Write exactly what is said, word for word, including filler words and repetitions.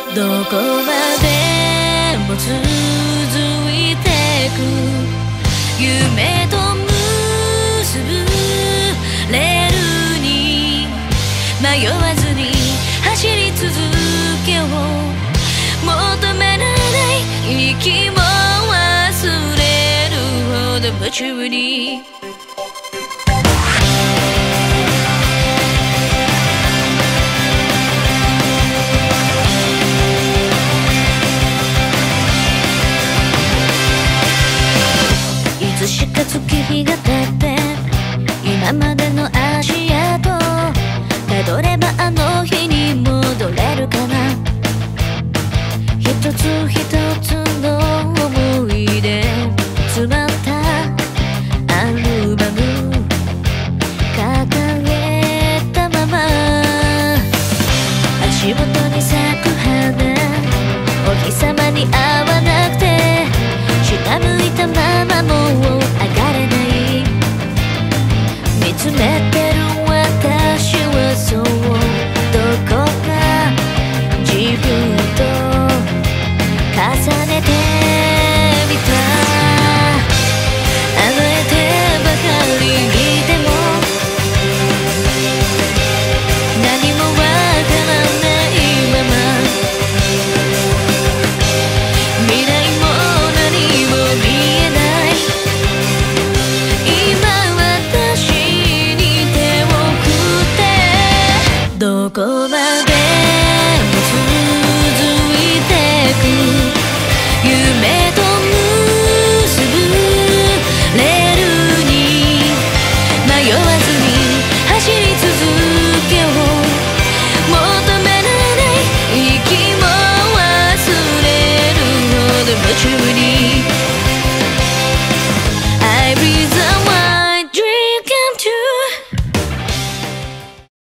どこまでも続いてく夢と結ぶレールに迷わずに走り続けよう。求められない息も忘れるほど夢中にいつしか月日が経って今までの足跡たどればあの日に戻れるかな。一つ一つの思い出詰まったアルバム掲げたまま足元に咲く花お日様に合わなくて下向いたままもう上がれない見つめ